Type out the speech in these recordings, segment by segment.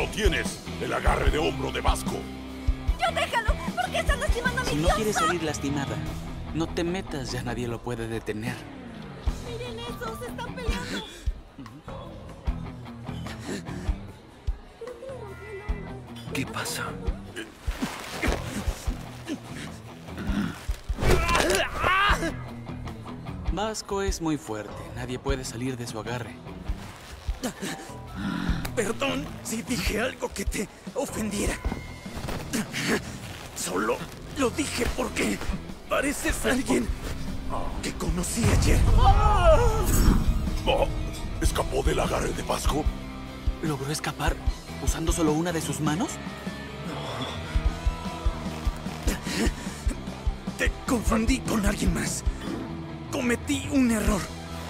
lo tienes. El agarre de hombro de Vasco. ¡Yo déjalo! ¿Por qué estás lastimando a mi Si no diosa? quieres salir lastimada, no te metas, ya nadie lo puede detener. Miren eso, se están peleando. ¿Qué pasa? Vasco es muy fuerte, nadie puede salir de su agarre. Perdón si dije algo que te ofendiera. Solo lo dije porque pareces alguien que conocí ayer. Oh, ¿escapó del agarre de Vasco? ¿Logró escapar usando solo una de sus manos? Te confundí con alguien más. Cometí un error.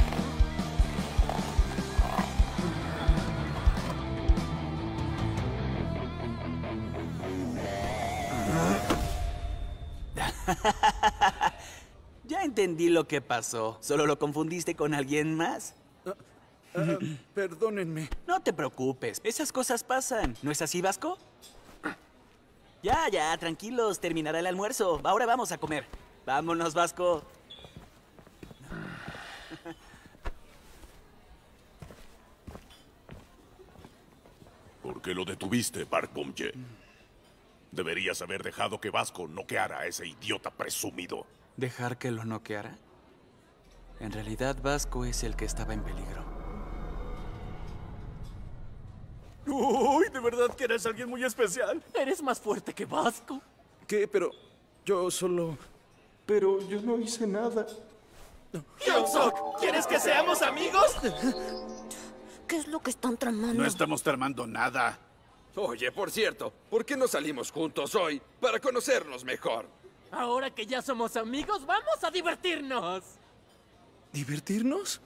Ya entendí lo que pasó. ¿Solo lo confundiste con alguien más? Perdónenme. No te preocupes, esas cosas pasan. ¿No es así, Vasco? Ya, tranquilos, terminará el almuerzo. Ahora vamos a comer. Vámonos, Vasco. ¿Por qué lo detuviste, Park Bom-ye? Deberías haber dejado que Vasco noqueara a ese idiota presumido. ¿Dejar que lo noqueara? En realidad, Vasco es el que estaba en peligro. Uy, ¿de verdad que eres alguien muy especial? ¿Eres más fuerte que Vasco? ¿Qué? Pero yo solo... Pero yo no hice nada. ¡Hyung-suk! ¿Quieres que seamos amigos? ¿Qué es lo que están tramando? No estamos tramando nada. Oye, por cierto, ¿por qué no salimos juntos hoy para conocernos mejor? Ahora que ya somos amigos, vamos a divertirnos. ¿Divertirnos?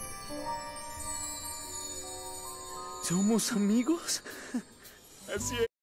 ¿Somos amigos? Así es.